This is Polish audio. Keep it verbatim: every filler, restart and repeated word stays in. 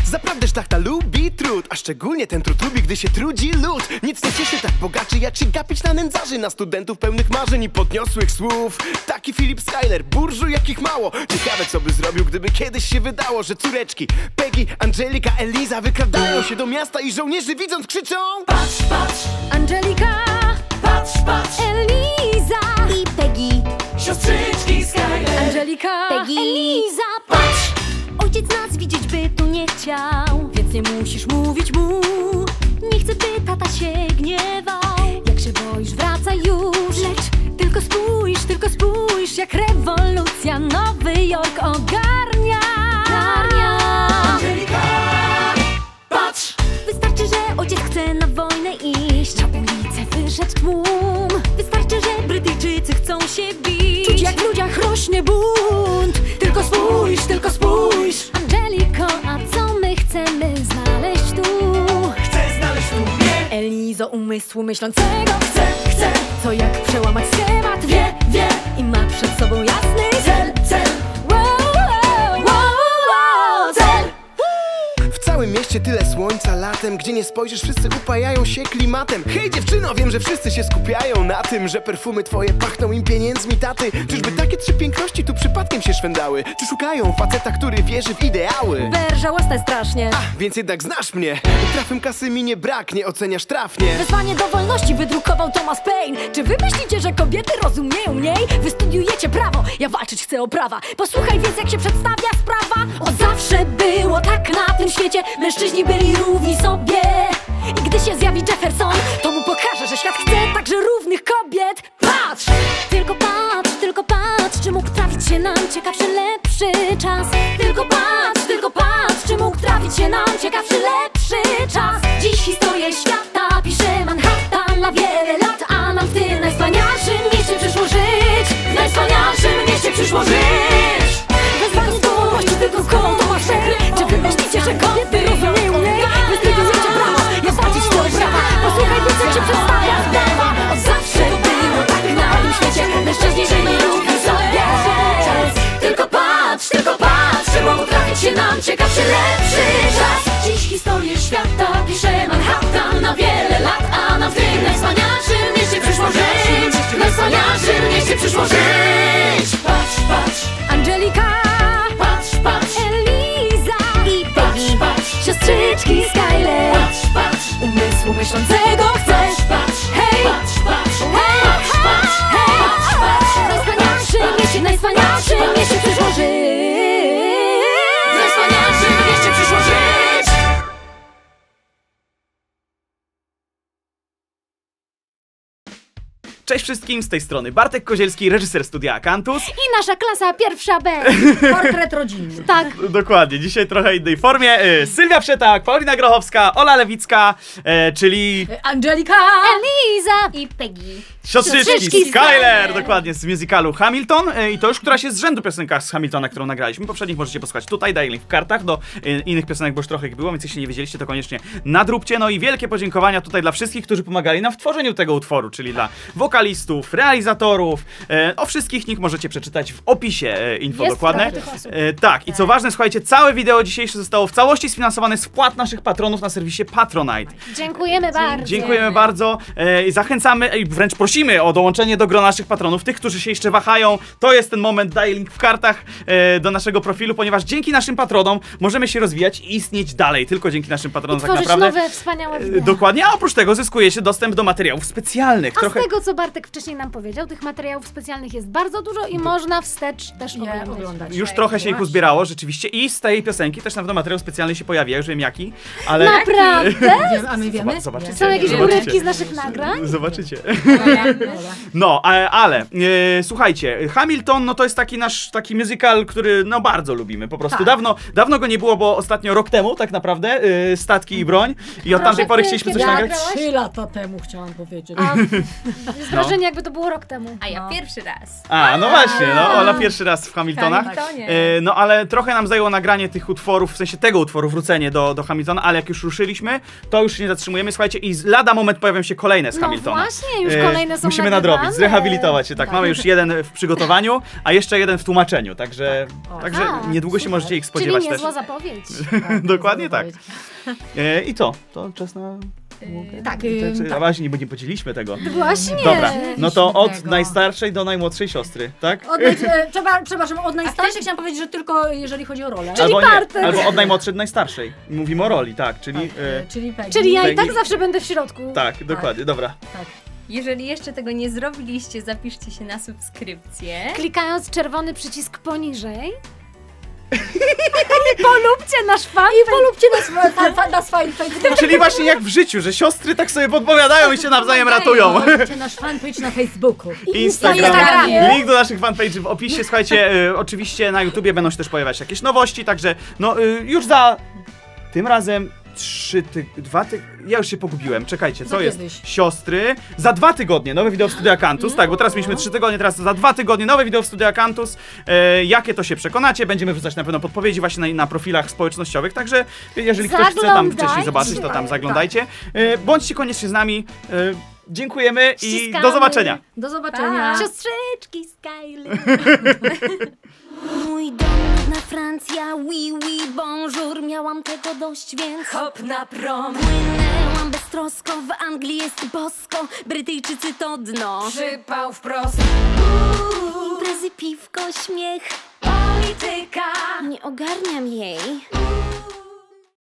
Zaprawdę szlachta lubi trud, a szczególnie ten trud lubi, gdy się trudzi lud. Nic nie cieszy tak bogaczy, jak się gapić na nędzarzy, na studentów pełnych marzeń i podniosłych słów. Taki Filip Skyler, burżuj jakich mało. Ciekawe co by zrobił, gdyby kiedyś się wydało, że córeczki Peggy, Angelika, Eliza wykradają się do miasta i żołnierzy widząc krzyczą: patrz, patrz, Angelika, patrz, patrz, Eliza i Peggy, siostrzyczki Skyler, Angelika, Peggy, Eliza. patrz! Ojciec nas widzieć by tu nie chciał, Więc nie musisz mówić mu, nie chce by tata się gniewał. jak się boisz, wracaj już. Lecz tylko spójrz, tylko spójrz, jak rewolucja Nowy Jork ogarnia. Angelika, patrz! Wystarczy, że ojciec chce na wojnę iść, Na ulicę wyszedł tłum, wystarczy, że Brytyjczycy chcą się bić. czuć jak w ludziach rośnie bunt. Tylko spójrz, tylko spójrz, Angeliko, a co my chcemy znaleźć tu? Chcę znaleźć tu mnie. Elizo umysłu myślącego chce, chce, co jak przełamać schemat, wie, wie i ma przed sobą jasny cel, cel. Wow, wow, wow, wow, cel. W całym mieście tyle słońca latem, gdzie nie spojrzysz, wszyscy upajają się klimatem. Hej dziewczyno, wiem, że wszyscy się skupiają na tym, że perfumy twoje pachną im pieniędzmi taty. Czyżby takie trzy piękności tu przypadkiem się szwędały? Czy szukają faceta, który wierzy w ideały? Berża łasne strasznie. A, więc jednak znasz mnie. Trafem kasy mi nie braknie, oceniasz trafnie. Wezwanie do wolności wydrukował Thomas Paine. Czy wy myślicie, że kobiety rozumieją mniej? Wy studiujecie prawo, ja walczyć chcę o prawa. Posłuchaj więc, jak się przedstawia sprawa. Od zawsze było tak na tym świecie, mężczyźni byli równi sobie. I gdy się zjawi Jefferson, to mu pokaże, że świat chce także równych kobiet. Patrz! Tylko patrz, tylko patrz, czy mógł trafić się nam ciekawszy, lepszy czas. Tylko patrz, tylko patrz, czy mógł trafić się nam ciekawszy, lepszy czas. Dziś historię świata pisze Manhattan na wiele lat, a nam w tym najwspanialszym mieście przyszło żyć. W najwspanialszym mieście przyszło żyć. Wezwanie do wolności wydrukował Thomas Paine. Czy wy myślicie, że kobiety rozumieją mniej? Wy studiujecie prawo, ja walczyć chcę o prawa. Posłuchaj więc, jak się przedstawia sprawa. Od zawsze było tak na tym świecie, mężczyźni byli równi sobie. Tylko patrz, tylko patrz, czy mógł trafić się nam ciekawszy, lepszy czas. Dziś historię świata pisze Manhattan na wiele lat, a nam w tym najwspanialszym mieście przyszło żyć. W najwspanialszym mieście przyszło żyć. Patrz, patrz, Angelika, patrz, patrz, Eliza i Peggy, patrz, siostrzyczki Skyler. patrz, patrz, Umysłu myślącego chcesz. patrz, Hej! patrz, patrz, Hej, patrz, patrz, hej, patrz, patrz. W najwspanialszym mieście, najwspanialszym mieście przyszło żyć. W najwspanialszym mieście przyszło żyć. Cześć wszystkim, z tej strony Bartek Kozielski, reżyser studia Akantus. I nasza klasa pierwsza B. Portret rodzinny. Tak. Dokładnie, dzisiaj trochę innej formie. Y, Sylwia Przetak, Paulina Grochowska, Ola Lewicka, e, czyli Angelika, Eliza i Peggy. siostrzyczki Siostrzyczki Skyler, Skyler. dokładnie, z musicalu Hamilton. E, I to już któraś jest z rzędu piosenka z Hamiltona, którą nagraliśmy. Poprzednich możecie posłuchać tutaj, daję link w kartach do e, innych piosenek, bo już trochę ich było, więc jeśli nie wiedzieliście, to koniecznie nadróbcie. No i wielkie podziękowania tutaj dla wszystkich, którzy pomagali nam w tworzeniu tego utworu, czyli dla wokalistów, realizatorów, e, o wszystkich nich możecie przeczytać w opisie e, info Jest dokładne. trochę tych osób. E, tak, i co ważne, słuchajcie, całe wideo dzisiejsze zostało w całości sfinansowane z wpłat naszych patronów na serwisie Patronite. Dziękujemy bardzo. Dziękujemy bardzo e, i zachęcamy i wręcz prosimy o dołączenie do grona naszych patronów. Tych, którzy się jeszcze wahają, to jest ten moment, daję link w kartach e, do naszego profilu, ponieważ dzięki naszym patronom możemy się rozwijać i istnieć dalej. Tylko dzięki naszym patronom I tak tworzyć naprawdę. nowe, wspaniałe E, wideo. Dokładnie, a oprócz tego zyskuje się dostęp do materiałów specjalnych. A Trochę... z tego, co Bartek wcześniej nam powiedział, tych materiałów specjalnych jest bardzo dużo i można wstecz też oglądać. oglądać. Już trochę się ich uzbierało rzeczywiście i z tej piosenki też na pewno materiał specjalny się pojawi, ja już wiem jaki, ale... Naprawdę? Wiem, a my wiemy? Zoba- zobaczycie. Są jakieś Zobaczycie. urywki z naszych nagrań? Zobaczycie. Dobra. No, ale, ale e, słuchajcie, Hamilton, no to jest taki nasz taki musical, który no bardzo lubimy, po prostu. Tak. Dawno, dawno go nie było, bo ostatnio rok temu tak naprawdę, e, Statki i broń i od Proszę, tamtej pory ty chcieliśmy kiedy coś nagrać. nagrałaś? Trzy lata temu chciałam powiedzieć. A wrażenie, jakby to było rok temu. A ja No. pierwszy raz. A, no właśnie, no Ola pierwszy raz w Hamiltonach. Hamiltonie. E, no ale trochę nam zajęło nagranie tych utworów, w sensie tego utworu, wrócenie do, do Hamiltona, ale jak już ruszyliśmy, to już się nie zatrzymujemy, słuchajcie, i z lada moment pojawią się kolejne z No Hamiltona. właśnie, już kolejne są Musimy nagrywane. nadrobić, zrehabilitować się, tak. Mamy już jeden w przygotowaniu, a jeszcze jeden w tłumaczeniu, także, także A, niedługo się możecie ich Czyli spodziewać też. niezła zapowiedź. Dokładnie tak. E, I co? To czas na... Tak, Czy, ym, czy, a właśnie, bo nie podzieliliśmy tego. Właśnie. Dobra, no to od tego. najstarszej do najmłodszej siostry, tak? Od, naj- e, trzeba, przepraszam, od najstarszej chciałam powiedzieć, że tylko jeżeli chodzi o rolę. Czyli albo, nie, partner. albo od najmłodszej do najstarszej. Mówimy o roli, tak, czyli... E, E, czyli Peggy. Czyli ja i Peggy. tak zawsze będę w środku. tak, dokładnie, dobra. Tak. Jeżeli jeszcze tego nie zrobiliście, zapiszcie się na subskrypcję. Klikając czerwony przycisk poniżej. I polubcie nasz fan. I polubcie nas, fa, fa, na swoim Facebooku. Czyli właśnie jak w życiu, że siostry tak sobie podpowiadają i się nawzajem ratują. Polubcie nasz fanpage na Facebooku. Instagram, Instagramie. link do naszych fanpage'ów w opisie. Słuchajcie, y, oczywiście na YouTubie będą się też pojawiać jakieś nowości, także no y, już za tym razem trzy ty... dwa ty... Ja już się pogubiłem, czekajcie, co Za jest? kiedyś. Siostry. Za dwa tygodnie nowe wideo w Studio Akantus, tak, bo teraz mieliśmy trzy tygodnie, teraz za dwa tygodnie nowe wideo w Studio Akantus. E, jakie to się przekonacie? Będziemy wrzucać na pewno podpowiedzi właśnie na, na profilach społecznościowych, także jeżeli ktoś chce tam Zaglądajcie. wcześniej zobaczyć, to tam zaglądajcie. E, bądźcie koniecznie z nami. E, dziękujemy i Ściskamy. do zobaczenia. Do zobaczenia. Siostrzyczki Skyler. Mój dom na Francja, oui, oui, bonjour. Miałam tego dość, więc Hop na prom, płynęłam beztrosko. W Anglii jest bosko, Brytyjczycy to dno. przypał wprost. Imprezy, piwko, śmiech, Polityka, nie ogarniam jej.